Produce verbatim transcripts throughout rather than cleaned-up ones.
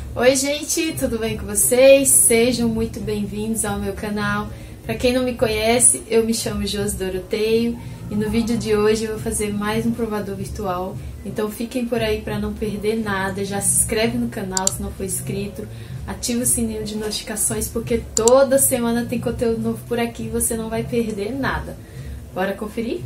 Oi gente, tudo bem com vocês? Sejam muito bem-vindos ao meu canal. Para quem não me conhece, eu me chamo Josi Doroteio e no vídeo de hoje eu vou fazer mais um provador virtual. Então fiquem por aí para não perder nada, já se inscreve no canal se não for inscrito, ativa o sininho de notificações porque toda semana tem conteúdo novo por aqui e você não vai perder nada. Bora conferir?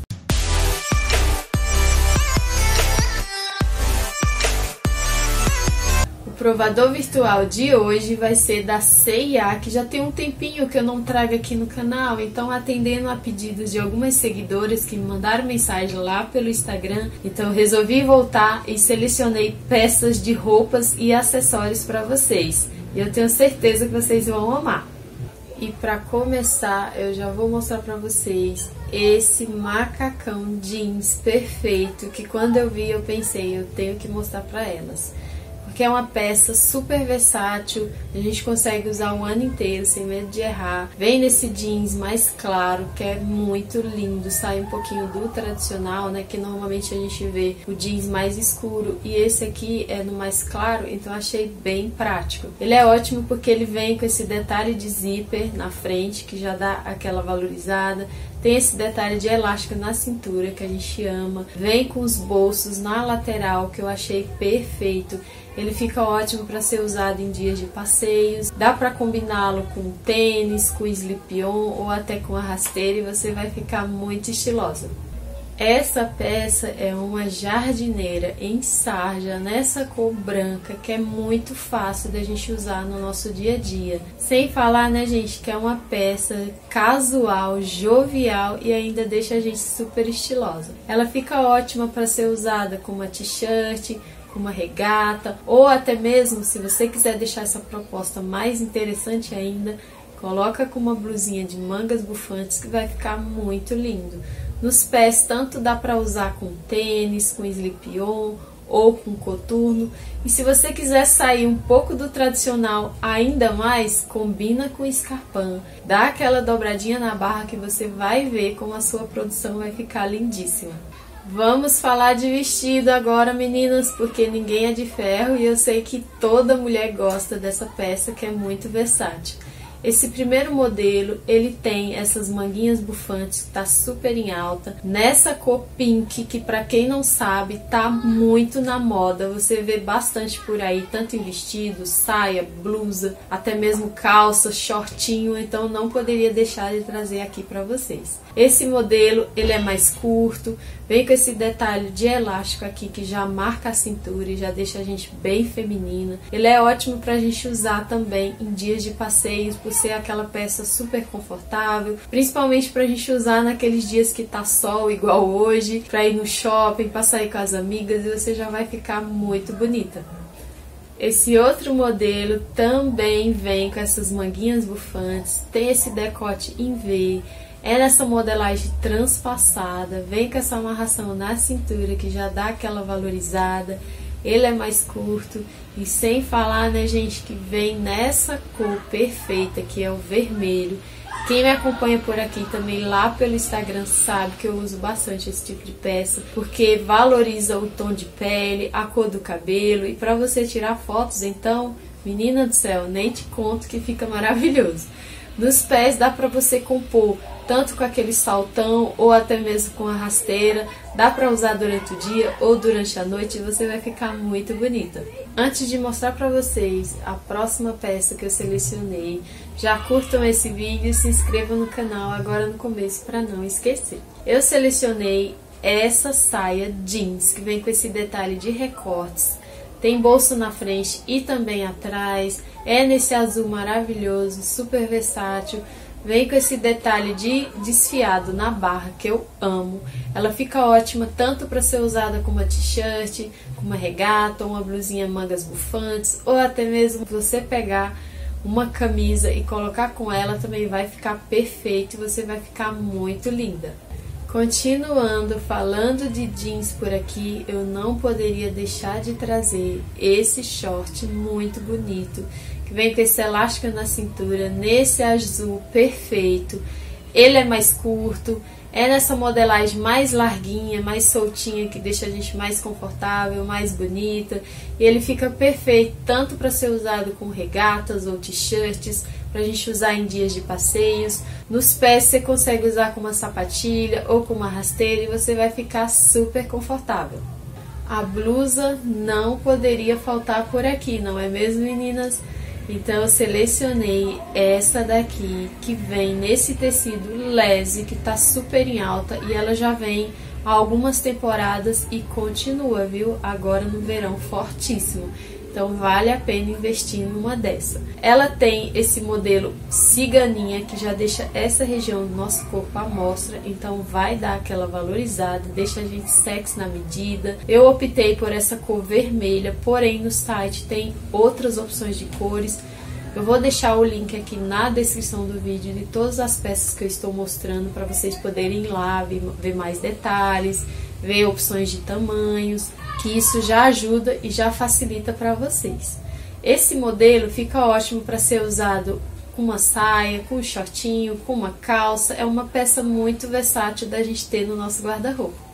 O provador virtual de hoje vai ser da C e A, que já tem um tempinho que eu não trago aqui no canal, então atendendo a pedidos de algumas seguidoras que me mandaram mensagem lá pelo Instagram, então eu resolvi voltar e selecionei peças de roupas e acessórios para vocês. E eu tenho certeza que vocês vão amar. E para começar, eu já vou mostrar para vocês esse macacão jeans perfeito, que quando eu vi eu pensei, eu tenho que mostrar para elas. Porque é uma peça super versátil, a gente consegue usar o ano inteiro sem medo de errar. Vem nesse jeans mais claro, que é muito lindo, sai um pouquinho do tradicional, né? Que normalmente a gente vê o jeans mais escuro e esse aqui é no mais claro, então achei bem prático. Ele é ótimo porque ele vem com esse detalhe de zíper na frente, que já dá aquela valorizada. Tem esse detalhe de elástico na cintura, que a gente ama. Vem com os bolsos na lateral, que eu achei perfeito. Ele fica ótimo para ser usado em dias de passeios. Dá para combiná-lo com tênis, com slip-on ou até com a rasteira e você vai ficar muito estilosa. Essa peça é uma jardineira em sarja, nessa cor branca, que é muito fácil da gente usar no nosso dia a dia. Sem falar, né, gente, que é uma peça casual, jovial e ainda deixa a gente super estilosa. Ela fica ótima para ser usada com uma t-shirt, com uma regata, ou até mesmo, se você quiser deixar essa proposta mais interessante ainda, coloca com uma blusinha de mangas bufantes que vai ficar muito lindo. Nos pés, tanto dá para usar com tênis, com slip-on ou com coturno. E se você quiser sair um pouco do tradicional ainda mais, combina com escarpão. Dá aquela dobradinha na barra que você vai ver como a sua produção vai ficar lindíssima. Vamos falar de vestido agora, meninas, porque ninguém é de ferro e eu sei que toda mulher gosta dessa peça que é muito versátil. Esse primeiro modelo, ele tem essas manguinhas bufantes, que tá super em alta, nessa cor pink, que pra quem não sabe, tá muito na moda, você vê bastante por aí, tanto em vestido, saia, blusa, até mesmo calça, shortinho, então não poderia deixar de trazer aqui pra vocês. Esse modelo, ele é mais curto, vem com esse detalhe de elástico aqui, que já marca a cintura e já deixa a gente bem feminina. Ele é ótimo pra gente usar também em dias de passeios, por ser aquela peça super confortável, principalmente pra gente usar naqueles dias que tá sol, igual hoje, pra ir no shopping, pra sair com as amigas e você já vai ficar muito bonita. Esse outro modelo também vem com essas manguinhas bufantes, tem esse decote em V, é nessa modelagem transpassada, vem com essa amarração na cintura que já dá aquela valorizada. Ele é mais curto e sem falar, né, gente, que vem nessa cor perfeita que é o vermelho. Quem me acompanha por aqui também lá pelo Instagram sabe que eu uso bastante esse tipo de peça, porque valoriza o tom de pele, a cor do cabelo e para você tirar fotos, então, menina do céu, nem te conto que fica maravilhoso. Nos pés dá para você compor tanto com aquele saltão ou até mesmo com a rasteira, dá para usar durante o dia ou durante a noite e você vai ficar muito bonita. Antes de mostrar para vocês a próxima peça que eu selecionei, já curtam esse vídeo e se inscrevam no canal agora no começo para não esquecer. Eu selecionei essa saia jeans que vem com esse detalhe de recortes. Tem bolso na frente e também atrás, é nesse azul maravilhoso, super versátil, vem com esse detalhe de desfiado na barra que eu amo. Ela fica ótima tanto para ser usada com uma t-shirt, com uma regata, uma blusinha mangas bufantes, ou até mesmo você pegar uma camisa e colocar com ela também vai ficar perfeito e você vai ficar muito linda. Continuando falando de jeans por aqui, eu não poderia deixar de trazer esse short muito bonito, que vem com esse elástico na cintura, nesse azul perfeito. Ele é mais curto, É nessa modelagem mais larguinha, mais soltinha, que deixa a gente mais confortável, mais bonita. E ele fica perfeito tanto para ser usado com regatas ou t-shirts, pra gente usar em dias de passeios. Nos pés você consegue usar com uma sapatilha ou com uma rasteira e você vai ficar super confortável. A blusa não poderia faltar por aqui, não é mesmo, meninas? Então eu selecionei essa daqui, que vem nesse tecido lese, que tá super em alta, e ela já vem há algumas temporadas e continua, viu? Agora no verão, fortíssimo. Então vale a pena investir numa dessa. Ela tem esse modelo ciganinha, que já deixa essa região do nosso corpo à mostra, então vai dar aquela valorizada, deixa a gente sexy na medida. Eu optei por essa cor vermelha, porém no site tem outras opções de cores. Eu vou deixar o link aqui na descrição do vídeo de todas as peças que eu estou mostrando, para vocês poderem ir lá ver, ver mais detalhes, ver opções de tamanhos, que isso já ajuda e já facilita para vocês. Esse modelo fica ótimo para ser usado com uma saia, com um shortinho, com uma calça. É uma peça muito versátil da gente ter no nosso guarda-roupa.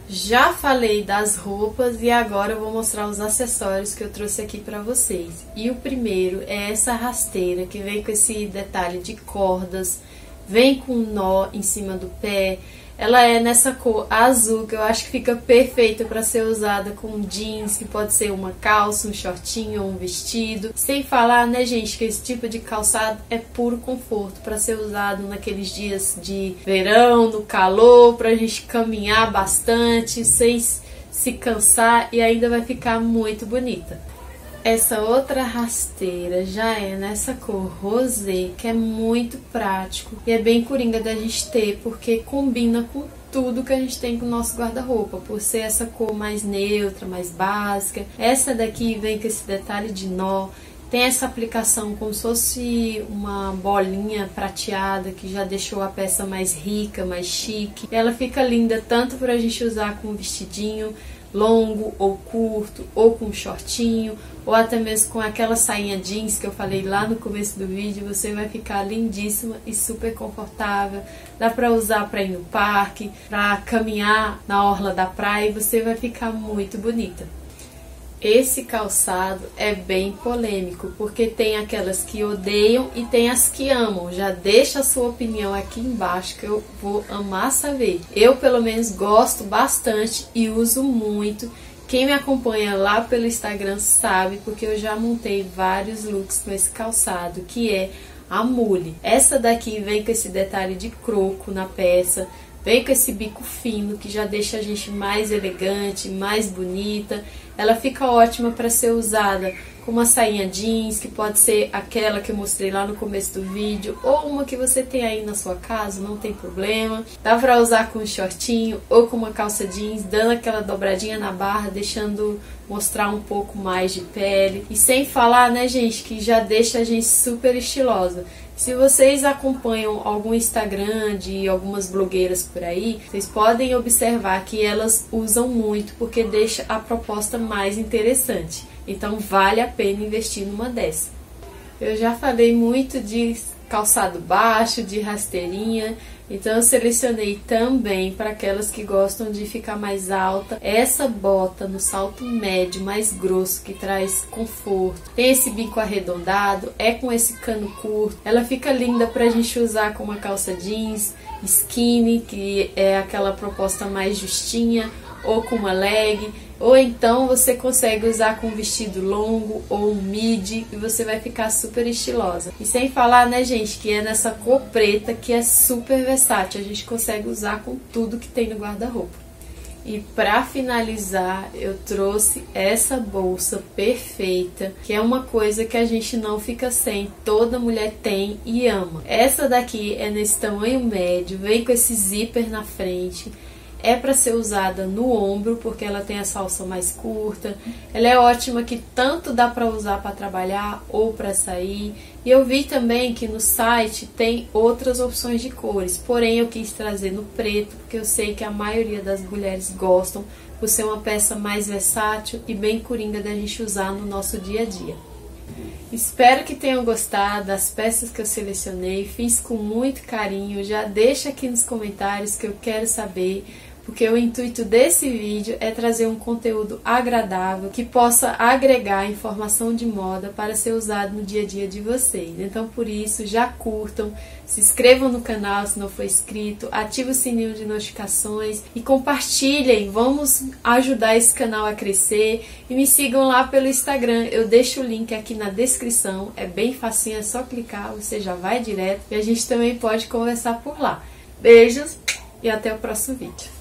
Já falei das roupas e agora eu vou mostrar os acessórios que eu trouxe aqui para vocês. E o primeiro é essa rasteira, que vem com esse detalhe de cordas, vem com um nó em cima do pé. Ela é nessa cor azul, que eu acho que fica perfeita para ser usada com jeans, que pode ser uma calça, um shortinho ou um vestido. Sem falar, né, gente, que esse tipo de calçado é puro conforto para ser usado naqueles dias de verão, no calor, para a gente caminhar bastante, sem se cansar, e ainda vai ficar muito bonita. Essa outra rasteira já é nessa cor rosé, que é muito prático e é bem coringa da gente ter, porque combina com tudo que a gente tem com o nosso guarda-roupa, por ser essa cor mais neutra, mais básica. Essa daqui vem com esse detalhe de nó, tem essa aplicação como se fosse uma bolinha prateada, que já deixou a peça mais rica, mais chique. Ela fica linda tanto para a gente usar com um vestidinho longo ou curto, ou com um shortinho, ou até mesmo com aquela sainha jeans que eu falei lá no começo do vídeo. Você vai ficar lindíssima e super confortável. Dá pra usar pra ir no parque, pra caminhar na orla da praia, e você vai ficar muito bonita. Esse calçado é bem polêmico, porque tem aquelas que odeiam e tem as que amam. Já deixa a sua opinião aqui embaixo, que eu vou amar saber. Eu, pelo menos, gosto bastante e uso muito. Quem me acompanha lá pelo Instagram sabe, porque eu já montei vários looks com esse calçado, que é a mule. Essa daqui vem com esse detalhe de croco na peça, vem com esse bico fino, que já deixa a gente mais elegante, mais bonita. Ela fica ótima para ser usada com uma sainha jeans, que pode ser aquela que eu mostrei lá no começo do vídeo, ou uma que você tem aí na sua casa, não tem problema. Dá para usar com um shortinho ou com uma calça jeans, dando aquela dobradinha na barra, deixando mostrar um pouco mais de pele. E sem falar, né, gente, que já deixa a gente super estilosa. Se vocês acompanham algum Instagram de algumas blogueiras por aí, vocês podem observar que elas usam muito, porque deixa a proposta mais interessante. Então vale a pena investir numa dessa. Eu já falei muito de calçado baixo, de rasteirinha, então eu selecionei também para aquelas que gostam de ficar mais alta essa bota no salto médio, mais grosso, que traz conforto. Tem esse bico arredondado, é com esse cano curto. Ela fica linda para a gente usar com uma calça jeans skinny, que é aquela proposta mais justinha, ou com uma leg. Ou então você consegue usar com um vestido longo ou um midi e você vai ficar super estilosa. E sem falar, né, gente, que é nessa cor preta, que é super versátil. A gente consegue usar com tudo que tem no guarda-roupa. E pra finalizar, eu trouxe essa bolsa perfeita, que é uma coisa que a gente não fica sem, toda mulher tem e ama. Essa daqui é nesse tamanho médio, vem com esse zíper na frente. É para ser usada no ombro, porque ela tem essa alça mais curta. Ela é ótima, que tanto dá para usar para trabalhar ou para sair. E eu vi também que no site tem outras opções de cores, porém eu quis trazer no preto, porque eu sei que a maioria das mulheres gostam, por ser uma peça mais versátil e bem coringa da gente usar no nosso dia a dia. Espero que tenham gostado das peças que eu selecionei, fiz com muito carinho, já deixa aqui nos comentários que eu quero saber, porque o intuito desse vídeo é trazer um conteúdo agradável, que possa agregar informação de moda para ser usado no dia a dia de vocês. Então, por isso, já curtam, se inscrevam no canal se não for inscrito, ative o sininho de notificações e compartilhem. Vamos ajudar esse canal a crescer e me sigam lá pelo Instagram. Eu deixo o link aqui na descrição, é bem facinho, é só clicar, você já vai direto e a gente também pode conversar por lá. Beijos e até o próximo vídeo.